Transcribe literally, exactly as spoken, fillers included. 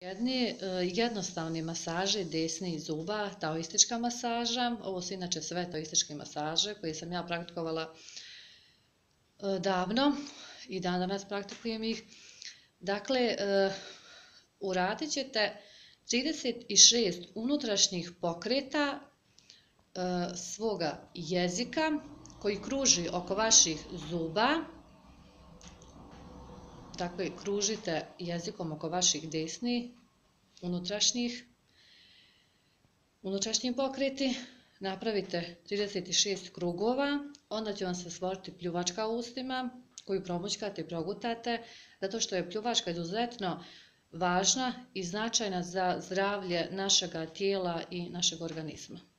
Jedni e, jednostavni masaži desnih zuba, taoistička masaža. Ovo su inače sve taoističke masaže koje sam ja praktikovala e, davno i dan danas praktikujem ih. Dakle, e, uradit ćete trideset šest unutrašnjih pokreta e, svoga jezika koji kruži oko vaših zuba. Dakle, kružite jezikom oko vaših desnih, unutrašnjih, unutrašnji pokreti, napravite trideset šest krugova, onda će vam se stvoriti pljuvačka u ustima, koju promućkate i progutate, zato što je pljuvačka izuzetno važna i značajna za zdravlje našega tijela i našeg organizma.